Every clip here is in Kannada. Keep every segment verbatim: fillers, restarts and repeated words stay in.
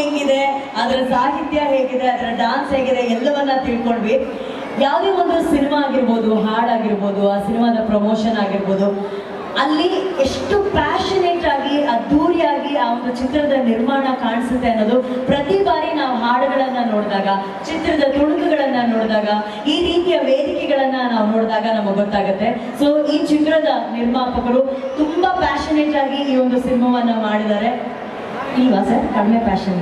ಹೇಗಿದೆ, ಅದರ ಸಾಹಿತ್ಯ ಹೇಗಿದೆ, ಅದರ ಡಾನ್ಸ್ ಹೇಗಿದೆ ಎಲ್ಲವನ್ನ ತಿಳ್ಕೊಂಡ್ವಿ. ಯಾವುದೇ ಒಂದು ಸಿನಿಮಾ ಆಗಿರ್ಬೋದು, ಹಾಡಾಗಿರ್ಬೋದು, ಆ ಸಿನಿಮಾದ ಪ್ರಮೋಷನ್ ಆಗಿರ್ಬೋದು, ಅಲ್ಲಿ ಎಷ್ಟು ಪ್ಯಾಷನೇಟ್ ಆಗಿ ಅದ್ದೂರಿಯಾಗಿ ಆ ಒಂದು ಚಿತ್ರದ ನಿರ್ಮಾಣ ಕಾಣಿಸುತ್ತೆ ಅನ್ನೋದು ಪ್ರತಿ ಬಾರಿ ನಾವು ಹಾಡುಗಳನ್ನ ನೋಡಿದಾಗ, ಚಿತ್ರದ ತುಣುಕುಗಳನ್ನ ನೋಡಿದಾಗ, ಈ ರೀತಿಯ ವೇದಿಕೆಗಳನ್ನ ನಾವು ನೋಡಿದಾಗ ನಮಗೆ ಗೊತ್ತಾಗುತ್ತೆ. ಸೊ ಈ ಚಿತ್ರದ ನಿರ್ಮಾಪಕರು ತುಂಬಾ ಪ್ಯಾಷನೇಟ್ ಆಗಿ ಈ ಒಂದು ಸಿನಿಮಾವನ್ನ ಮಾಡಿದ್ದಾರೆ. ಇಲ್ವಾ ಸರ್? ಕಡಿಮೆ ಪ್ಯಾಷನ್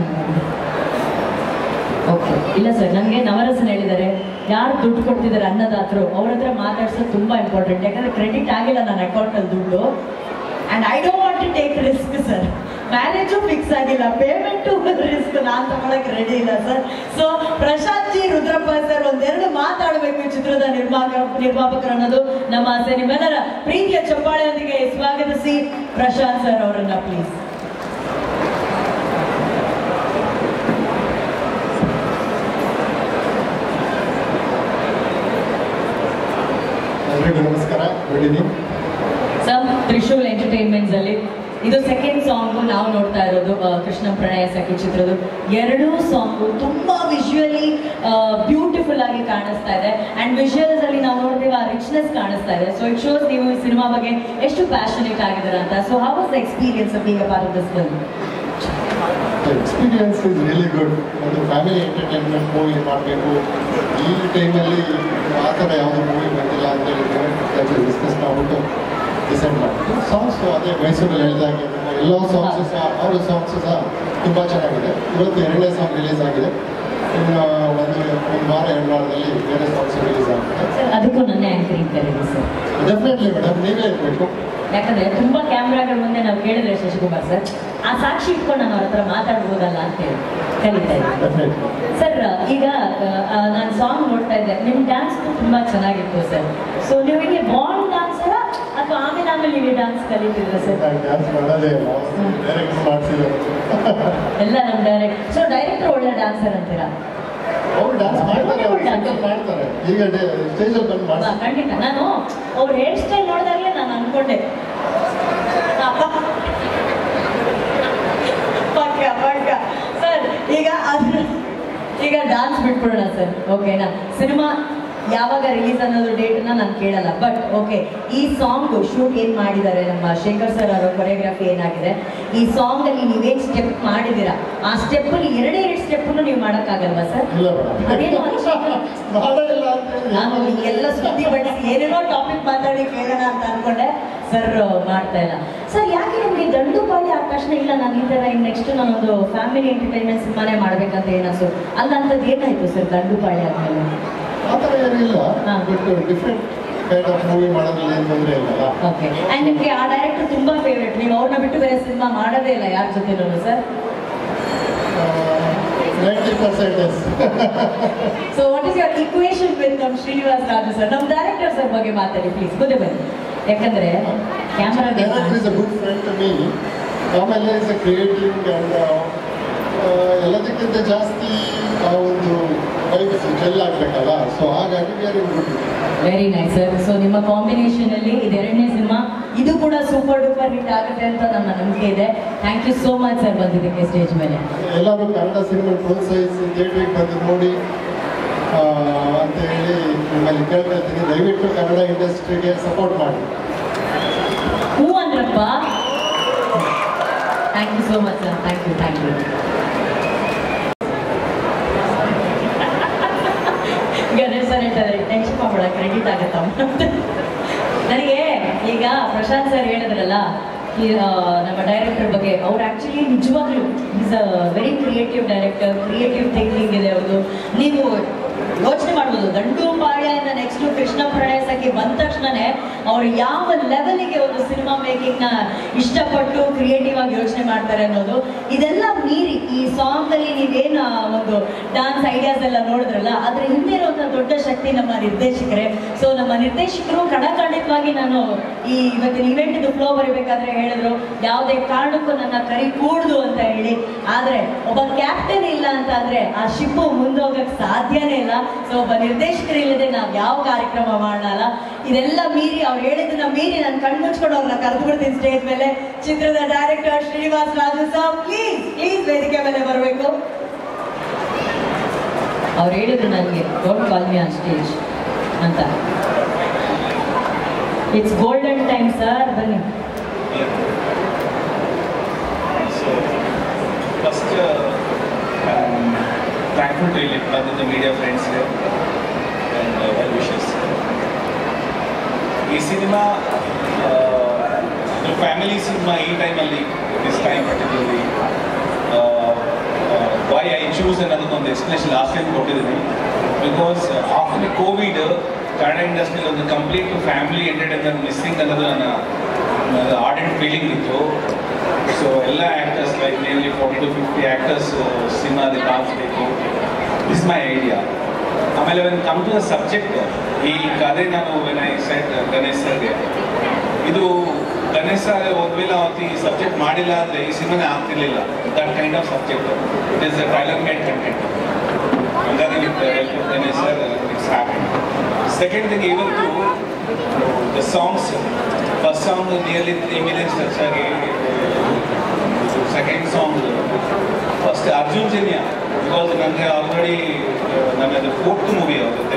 ಓಕೆ ಇಲ್ಲ ಸರ್, ನನಗೆ ನವರಸನ್ ಹೇಳಿದ್ದಾರೆ, ಯಾರು ದುಡ್ಡು ಕೊಡ್ತಿದ್ದಾರೆ ಅನ್ನದಾತರು ಅವ್ರ ಹತ್ರ ಮಾತಾಡ್ಸೋದು ತುಂಬಾ ಇಂಪಾರ್ಟೆಂಟ್. ಯಾಕಂದ್ರೆ ಕ್ರೆಡಿಟ್ ಆಗಿಲ್ಲ ನನ್ನ ಅಕೌಂಟಲ್ಲಿ ದುಡ್ಡು. And I don't want to take risk sir. Marriage fix ಆಗಿಲ್ಲ, ಪೇಮೆಂಟು ರಿಸ್ಕ್ ನಾನು ತಗೊಳಕ್ಕೆ ರೆಡಿ ಇಲ್ಲ sir. So Prashant ji Rudrappa sir ಒಂದೆರಡು ಮಾತಾಡಬೇಕು ಈ ಚಿತ್ರದ ನಿರ್ಮಾಕ ನಿರ್ಮಾಪಕರು ಅನ್ನೋದು ನಮ್ಮ ಆಸೆ. ನಿಮ್ಮೆಲ್ಲರ ಪ್ರೀತಿಯ ಚಪ್ಪಾಳೆಯೊಂದಿಗೆ ಸ್ವಾಗತಿಸಿ ಪ್ರಶಾಂತ್ ಸರ್ ಅವರನ್ನ ಪ್ಲೀಸ್. ನಮಸ್ಕಾರ. ಸರ್, ತ್ರಿಶೂಲ್ ಎಂಟರ್ಟೈನ್ಮೆಂಟ್ಸ್ ಅಲ್ಲಿ ಇದು ಸೆಕೆಂಡ್ ಸಾಂಗ್ ನಾವು ನೋಡ್ತಾ ಇರೋದು ಕೃಷ್ಣ ಪ್ರಣಯ ಸಖಿ ಚಿತ್ರದ. ಎರಡೂ ಸಾಂಗು ತುಂಬಾ ವಿಜುವಲಿ ಬ್ಯೂಟಿಫುಲ್ ಆಗಿ ಕಾಣಿಸ್ತಾ ಇದೆ. ಅಂಡ್ ವಿಜುವಲ್ಸ್ ಅಲ್ಲಿ ನಾವು ನೋಡ್ತೀವಿ ಆ ರಿಚ್ನೆಸ್ ಕಾಣಿಸ್ತಾ ಇದೆ. ಸೊ ಇಟ್ ಶೋಸ್ ನೀವು ಈ ಸಿನಿಮಾ ಬಗ್ಗೆ ಎಷ್ಟು ಪ್ಯಾಷನೇಟ್ ಆಗಿದ್ದೀರಾ ಅಂತ. So how was the experience of being a part of this film? Experience is really good. ಒಂದು ಫ್ಯಾಮಿಲಿ ಎಂಟರ್ಟೈನ್ಮೆಂಟ್ ಮೂವಿ ಮಾಡಬೇಕು, ಈ ಟೈಮಲ್ಲಿ ಆ ಥರ ಯಾವುದೋ ಮೂವಿ ಬಂದಿಲ್ಲ ಅಂತೇಳಿ ಡಿಸ್ಕಸ್ ಮಾಡಿಬಿಟ್ಟು ಡಿಸೈಡ್ ಮಾಡಿಬಿಟ್ಟು ಸಾಂಗ್ಸು ಅದೇ ಮೈಸೂರಲ್ಲಿ ಹೇಳಿದಾಗೆ ಎಲ್ಲ ಸಾಂಗ್ಸು ಸಹ ಅವರ ಸಾಂಗ್ಸು ಸಹ ತುಂಬ ಚೆನ್ನಾಗಿದೆ. ಇವತ್ತು ಎರಡನೇ ಸಾಂಗ್ ರಿಲೀಸ್ ಆಗಿದೆ. ಇನ್ನು ಒಂದು ಒಂದು ವಾರ ಎರಡು ವಾರದಲ್ಲಿ ಬೇರೆ ಸಾಂಗ್ಸ್ ರಿಲೀಸ್ ಆಗುತ್ತೆ. ಅದಕ್ಕೂ ನನ್ನ ಆ್ಯಂಕರಿಂಗ್ ಕರೀರಿ ಸರ್. ಡೆಫಿನೆಟ್ಲಿ ಮೇಡಮ್, ನೀವೇ ಇರಬೇಕು. ಯಾಕಂದ್ರೆ ತುಂಬಾ ಕ್ಯಾಮ್ರಾಗಳ ಮುಂದೆ ನಾವು ಕೇಳಿದ್ರೆ ಶಶಿಕುಮಾರ್ ಸರ್ ಆ ಸಾಕ್ಷಿ ಇಟ್ಕೊಂಡು ನಾನು ಅವ್ರ ಹತ್ರ ಮಾತಾಡ್ಬೋದಲ್ಲ ಅಂತ ಹೇಳಿ ಕಲಿತಾ ಇದ್ದೆ ಸರ್. ಈಗ ನಾನು ಸಾಂಗ್ ನೋಡ್ತಾ ಇದ್ದೆ, ನಿಮ್ ಡ್ಯಾನ್ಸ್ ತುಂಬಾ ಚೆನ್ನಾಗಿತ್ತು ಸರ್. ಸೊ ನೀವು ಹೀಗೆ ಬಾಂಡ್ ಡ್ಯಾನ್ಸರ ಅಥವಾ ಆಮೇಲೆ ಆಮೇಲೆ ನೀವು ಡ್ಯಾನ್ಸ್ ಕಲಿತಿದ್ರ ಸರ್? ಡ್ಯಾನ್ಸ್ ಮಾಡೋದೇ ಇಲ್ಲ, ಡೈರೆಕ್ಟ್ ಮಾಡ್ತಿಲ್ಲ ಎಲ್ಲ ನಮ್ಮ ಡೈರೆಕ್ಟ್. ಸೊ ಡೈರೆಕ್ಟರ್ ಒಳ್ಳೆ ಡ್ಯಾನ್ಸರ್ ಅಂತೀರಾ? ಅವ್ರು ಡ್ಯಾನ್ಸ್ ಮಾಡ್ತಾರೆ ಮಾಡ್ತಾರೆ ಈಗ ಸ್ಟೇಜಲ್ಲಿ ಬಂದು ಮಾಡ್ತಾರೆ. ಖಂಡಿತ. ನಾನು ಅವ್ರ ಹೇರ್ ಸ್ಟೈಲ್ ನೋಡಿದಾಗಲೇ ನಾನು ಅನ್ಕೊಂಡೆ ಪಕ್ಕ ಪಕ್ಕ ಸರ್. ಈಗ ಅದ್ರ ಈಗ ಡ್ಯಾನ್ಸ್ ಬಿಟ್ಬಿಡೋಣ ಸರ್, ಓಕೆನಾ? ಸಿನಿಮಾ ಯಾವಾಗ ರಿಲೀಸ್ ಅನ್ನೋದು ಡೇಟನ್ನ ನಾನು ಕೇಳಲ್ಲ. ಬಟ್ ಓಕೆ, ಈ ಸಾಂಗ್ ಶೂಟ್ ಏನು ಮಾಡಿದ್ದಾರೆ ನಮ್ಮ ಶೇಖರ್ ಸರ್ ಅವರ ಕೊರಿಯೋಗ್ರಫಿ ಏನಾಗಿದೆ, ಈ ಸಾಂಗ್ ಅಲ್ಲಿ ನೀವೇನು ಸ್ಟೆಪ್ ಮಾಡಿದ್ದೀರಾ ಆ ಸ್ಟೆಪ್ ಅಲ್ಲಿ ಎರಡೇ ಎರಡು ಸ್ಟೆಪ್ ನೀವು ಮಾಡೋಕ್ಕಾಗಲ್ವಾ ಸರ್? ಅದೇನು ನಾನು ಎಲ್ಲ ಸುದ್ದಿ ಬಡಿಸಿ ಏನೇನೋ ಟಾಪಿಕ್ ಮಾತಾಡಿ ಕೇಳೋಣ ಅಂತ ಅನ್ಕೊಂಡೆ. ಸರ್ ಮಾಡ್ತಾ ಇಲ್ಲ ಸರ್. ಯಾಕೆ ನಿಮಗೆ ದಂಡುಪಾಳಿ ಆದ ತಕ್ಷಣ ಇಲ್ಲ ನಾನು ಈ ಥರ ಇನ್ನು ನೆಕ್ಸ್ಟ್ ನಾನೊಂದು ಫ್ಯಾಮಿಲಿ ಎಂಟರ್ಟೈನ್ಮೆಂಟ್ ಸಿನಿಮಾನೇ ಮಾಡ್ಬೇಕಂತ ಏನಾಯ್ತು? ಅಲ್ಲ ಅಂಥದ್ದು ಏನಾಯ್ತು ಸರ್ ದಂಡುಪಾಳಿ ಆದ್ಮೇಲೆ? ಆ ಥರ ಏನಿಲ್ಲ, ಡಿಫ್ರೆಂಟ್ ಕೈಂಡ್ ಆಫ್ ಮೂವಿ ಮಾಡೋದ್ರಲ್ಲಿ ಏನು ತೊಂದರೆ ಇಲ್ಲ. ಓಕೆ. ಆ್ಯಂಡ್ ನಿಮಗೆ ಆ ಡೈರೆಕ್ಟರ್ ತುಂಬಾ ಫೇವ್ರೇಟ್, ನೀವು ಅವ್ರನ್ನ ಬಿಟ್ಟು ಬೇರೆ ಸಿನಿಮಾ ಮಾಡೋದೇ ಇಲ್ಲ ಯಾರ ಜೊತೆನೂ sir? Ninety percent. So what is your equation with ನಮ್ಮ ಶ್ರೀನಿವಾಸ್ ರಾಜು ಸರ್? ನಮ್ಮ ಡೈರೆಕ್ಟರ್ ಸರ್ ಬಗ್ಗೆ ಮಾತಾಡಿ ಪ್ಲೀಸ್, ಮುಂದೆ ಬನ್ನಿ. ಯಾಕಂದ್ರೆ camera director is a good friend to me. ಆಮೇಲೆ ಇಸ್ ಅ ಕ್ರಿಯೇಟಿವ್ ಆ್ಯಂಡ್ ಎಲ್ಲದಕ್ಕಿಂತ ಜಾಸ್ತಿ ಆ ಒಂದು ವೈಬ್ಸ್ ಜೆಲ್ ಆಗಬೇಕಲ್ಲ. ಸೊ ಹಾಗಾಗಿ very good. Very nice sir. So ನಿಮ್ಮ ಕಾಂಬಿನೇಷನ್ ಅಲ್ಲಿ ಇದೆರಡನೇ ಸಿನಿಮಾ, ಇದು ಕೂಡ ಸೂಪರ್ ಡೂಪರ್ ಹಿಟ್ ಆಗುತ್ತೆ ಅಂತ ನಮ್ಮ ನಂಬಿಕೆ ಇದೆ. Thank you so much sir ಬಂದಿದ್ದಕ್ಕೆ ಸ್ಟೇಜ್ ಮೇಲೆ. ಎಲ್ಲರೂ ಕನ್ನಡ ಸಿನಿಮಾ ಪ್ರೋತ್ಸಾಹಿಸಿ ಥಿಯೇಟ್ರಿಗೆ ಬಂದು ನೋಡಿ ಅಂತ ಹೇಳಿ ನಿಮ್ಮಲ್ಲಿ ಕೇಳ್ತಾ ಇದ್ದೀನಿ. ದಯವಿಟ್ಟು ಕನ್ನಡ ಇಂಡಸ್ಟ್ರಿಗೆ ಸಪೋರ್ಟ್ ಮಾಡಿ. ಹ್ಞೂ ಅಂದ್ರಪ್ಪ. Thank you so much sir. Thank you thank you. Ganesh sir ಹೇಳ್ತಾರೆ ಟೆನ್ಷನ್ ಮಾಡಬೇಡ, ಕ್ರೆಡಿಟ್ ಆಗುತ್ತ. ನನಗೆ ಈಗ ಪ್ರಶಾಂತ್ ಸರ್ ಹೇಳಿದ್ರಲ್ಲ ನಮ್ಮ ಡೈರೆಕ್ಟರ್ ಬಗ್ಗೆ, ಅವ್ರು ಆ್ಯಕ್ಚುಲಿ ನಿಜವಾಗ್ಲೂ is a very creative director. Creative thinking ಇದೆ ಅವ್ರದ್ದು. ನೀವು ಯೋಚನೆ ಮಾಡ್ಬೋದು, ದಂಡುಪಾಳ್ಯದಿಂದ ನೆಕ್ಸ್ಟ್ ಕೃಷ್ಣ ಪ್ರಣಯ ಸಖಿ ಬಂದ ತಕ್ಷಣನೇ ಅವ್ರು ಯಾವ ಲೆವೆಲಿಗೆ ಒಂದು ಸಿನಿಮಾ ಮೇಕಿಂಗ್ನ ಇಷ್ಟಪಟ್ಟು ಕ್ರಿಯೇಟಿವ್ ಆಗಿ ಯೋಚನೆ ಮಾಡ್ತಾರೆ ಅನ್ನೋದು. ಇದೆಲ್ಲ ಮೀರಿ ಈ ಸಾಂಗ್ ಅಲ್ಲಿ ನೀವೇನು ಒಂದು ಡಾನ್ಸ್ ಐಡಿಯಾಸ್ ಎಲ್ಲ ನೋಡಿದ್ರಲ್ಲ, ಅದ್ರ ಹಿಂದೆ ಇರುವಂಥ ದೊಡ್ಡ ಶಕ್ತಿ ನಮ್ಮ ನಿರ್ದೇಶಕರೇ. ಸೊ ನಮ್ಮ ನಿರ್ದೇಶಕರು ಕಡಖಂಡಿತವಾಗಿ ನಾನು ಈ ಇವತ್ತಿನ ಇವೆಂಟ್ ಇದು ಫ್ಲೋ ಬರೀಬೇಕಾದ್ರೆ ಹೇಳಿದ್ರು, ಯಾವುದೇ ಕಾರಣಕ್ಕೂ ನನ್ನ ಕೈ ಕೂಡ್ದು ಅಂತ ಹೇಳಿ. ಆದ್ರೆ ಒಬ್ಬ ಕ್ಯಾಪ್ಟನ್ ಇಲ್ಲ ಅಂತ ಆದ್ರೆ ಆ ಶಿಪ್ಪು ಮುಂದೋಗಕ್ಕೆ ಸಾಧ್ಯನೇ ಇಲ್ಲ. ಸೊ ಒಬ್ಬ ನಿರ್ದೇಶಕರು ಇಲ್ಲದೆ ನಾವು ಯಾವ ಕಾರ್ಯಕ್ರಮ ಮಾಡಲ್ಲ. ಇದೆಲ್ಲ ಮೀರಿ ಅವ್ರು ಹೇಳಿದ್ದನ್ನ ಮೀರಿ ನಾನು ಕಣ್ಮುಚ್ಕೊಂಡು ಅವ್ರನ್ನ ಕರೆದು ಬಿಡ್ತೀನಿ ಸ್ಟೇಜ್ ಮೇಲೆ. ಚಿತ್ರದ director Srinivas Raju sir, please please ವೇದಿಕೆ ಮೇಲೆ ಬರಬೇಕು. ಹೇಳಿದ್ರು ನನಗೆ, don't call me on stage ಅಂತ. ಇಟ್ಸ್ ಗೋಲ್ಡನ್ ಟೈಮ್ ಸರ್, ಬನ್ನಿ. ಫಸ್ಟ್ ಥ್ಯಾಂಕ್ಫುಲ್ ಟು ಇಲ್ಲಿ ಬಂದಿದ್ದ ಮೀಡಿಯಾ ಫ್ರೆಂಡ್ಸ್ಗೆ ಆ್ಯಂಡ್ ವೆಲ್ ವಿಶಸ್. ಈ ಸಿನಿಮಾ ಫ್ಯಾಮಿಲಿ ಸಿನಿಮಾ ಈ ಟೈಮಲ್ಲಿ, this time particularly why I choose ಅನ್ನೋದಕ್ಕೊಂದು ಎಕ್ಸ್ಪ್ಲನೇಷನ್ ಲಾಸ್ಟ್ ಟೈಮ್ ಕೊಟ್ಟಿದ್ದೀನಿ. ಬಿಕಾಸ್ ಆಫ್ಟರ್ ಕೋವಿಡ್ ಕನ್ನಡ ಇಂಡಸ್ಟ್ರಿಯಲ್ಲಿ ಒಂದು ಕಂಪ್ಲೀಟ್ ಫ್ಯಾಮಿಲಿ ಎಂಟರ್ಟೈನ್ಮೆಂಟ್ ಮಿಸ್ಸಿಂಗ್ ಅನ್ನೋದು ನನ್ನ ಆರ್ಡೆಂಟ್ ಫೀಲಿಂಗ್ ಇತ್ತು. ಸೊ ಎಲ್ಲ actors like nearly forty to fifty actors ಸಿನಿಮಾದಲ್ಲಿ ಕಾಣಿಸ್ಬೇಕು, ದಿಸ್ ಮೈ ಐಡಿಯಾ. ಆಮೇಲೆ when come to the subject, ಈ ಕಥೆ ನಾನು ವೆನ್ ಐ ಸೆಟ್ ಗಣೇಶ್ ಸರ್ಗೆ, ಇದು ಗಣೇಶ್ ಸರ್ ಒಂದು ವೇಳೆ ಅವತ್ತು ಈ ಸಬ್ಜೆಕ್ಟ್ ಮಾಡಿಲ್ಲ ಅಂದರೆ ಈ ಸಿನಿಮಾನೇ ಆಗ್ತಿರ್ಲಿಲ್ಲ. That kind of subject, it is a trailer made content. ಹಾಗಾಗಿ with help of Ganesh sir it's happen. Second thing, ಇವತ್ತು the songs, first song nearly three millions touch ಆಗಿ, second song first Arjun Janya, because ನನಗೆ ಆಲ್ರೆಡಿ ನನ್ನದು ಫೋರ್ತ್ ಮೂವಿ ಅವ್ರ ಜೊತೆ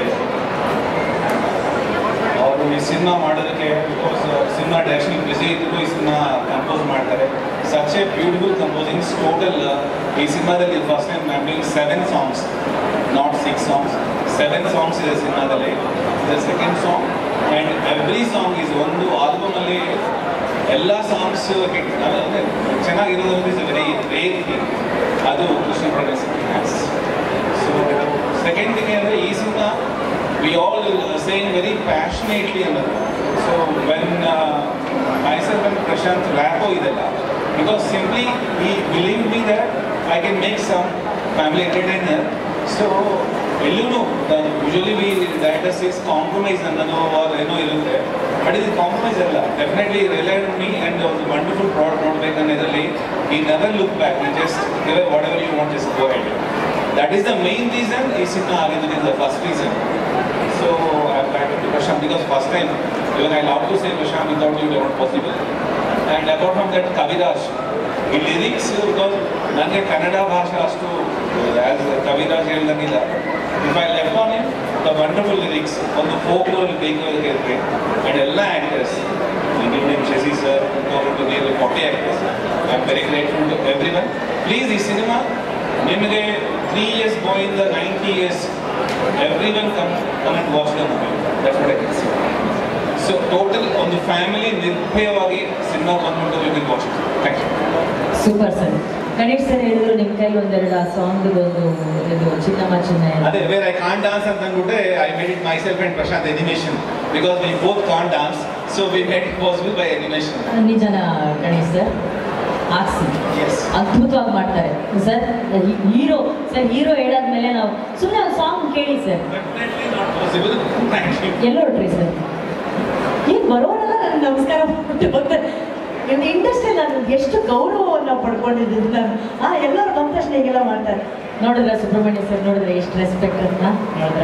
ಅವರು ಈ ಸಿನಿಮಾ ಮಾಡೋದಕ್ಕೆ, ಬಿಕಾಸ್ ಸಿನಿಮಾ ಡೈರೆಕ್ಷನ್ ಬಿಸಿ ಇದ್ದು ಈ ಸಿನಿಮಾ ಕಂಪೋಸ್ ಮಾಡ್ತಾರೆ. Such a beautiful composings. Total ಈ ಸಿನಿಮಾದಲ್ಲಿ first time I am doing seven songs, not six songs, seven songs ಇದೆ ಸಿನಿಮಾದಲ್ಲಿ. The second song and every song is ಒಂದು ಆಲ್ಬಮಲ್ಲಿ ಎಲ್ಲ ಸಾಂಗ್ಸ್ ಹಿಟ್ ಅಂದರೆ ಚೆನ್ನಾಗಿರೋದು ಇಸ್ ವೆರಿ ರೇರ್ ಥಿಂಗ್. ಅದು Krishna productions. So second thing ಅಂದರೆ ಈ cinema we all saying very passionately another. So when uh, myself and Prashant Rapo idella, because simply he believed me that I can make some family entertainer. So ellunu usually we directors says compromise annano or eno irutte, but it is compromise alla. Definitely relied on me and was a wonderful product not like anotherly. He never looked back, he just give whatever you want, just go ahead. That is the main reason is cinema agadu is the first reason. So I am back to Prashant because first time even I love to say Prashant without you it was not possible. And apart from that, Kaviraj, in lyrics, because ನನಗೆ ಕನ್ನಡ ಭಾಷೆ ಅಷ್ಟು ಆಸ್ ಕವಿರಾಜ್ ಹೇಳ್ದಂಗಿಲ್ಲ. If I left on him the wonderful lyrics, ಒಂದು ಫೋಕ್ ರೋಲ್ ಬೇಕು ಇರುತ್ತೆ. ಆ್ಯಂಡ್ ಎಲ್ಲ actors including Shashi sir, to nearly forty actors, I am very grateful to everyone. Please ಈ ಸಿನಿಮಾ ನಿಮಗೆ three years going to ninety years everyone come come and watch the movie. That's what I can say. So total on the family ನಿರ್ಭಯವಾಗಿ ಸಿನಿಮಾ ಬಂದ್ಬಿಟ್ಟು you can watch it. Thank you. Super sir. Ganesh sir ಹೇಳಿದ್ರು ನಿಮ್ಮ ಕೈಲಿ ಒಂದೆರಡು ಆ ಸಾಂಗ್ ಒಂದು ಇದು ಚಿನ್ನಮ್ಮ ಚಿನ್ನ ಅದೇ where I can't dance ಅಂತ ಅಂದ್ಬಿಟ್ಟೆ I made it myself and Prashant animation because we both can't dance, so we made it possible by animation. ನಿಜನ ಗಣೇಶ್ ಸರ್ ಹಾಕ್ಸಿ ಅದ್ಭುತವಾಗಿ ಮಾಡ್ತಾರೆ ಸರ್. ಹೀರೋ ಸರ್, ಹೀರೋ ಹೇಳಾದ್ಮೇಲೆ ನಾವು ಸುಮ್ಮನೆ ಒಂದು ಸಾಂಗ್ ಕೇಳಿ ಸರ್. ಎಲ್ಲ ಹೊರಟ್ರಿ ಸರ್, ಏನು ಬರೋರೆಲ್ಲ ನನಗೆ ನಮಸ್ಕಾರ ಮಾಡ್ಬಿಟ್ಟು ಹೋಗ್ತಾರೆ. ಇಂಡಸ್ಟ್ರಿಯಲ್ಲಿ ನಾನು ಎಷ್ಟು ಗೌರವವನ್ನು ಪಡ್ಕೊಂಡಿದ್ದೀನಿ ನಾನು. ಆ ಎಲ್ಲರೂ ಬಂದ ತಕ್ಷಣ ಹೀಗೆಲ್ಲ ಮಾಡ್ತಾರೆ. ನೋಡಿದ್ರೆ ಸುಬ್ರಹ್ಮಣ್ಯ ಸರ್ ನೋಡಿದ್ರೆ ಎಷ್ಟು ರೆಸ್ಪೆಕ್ಟ್ ಅಂತ ನೋಡಿದ್ರೆ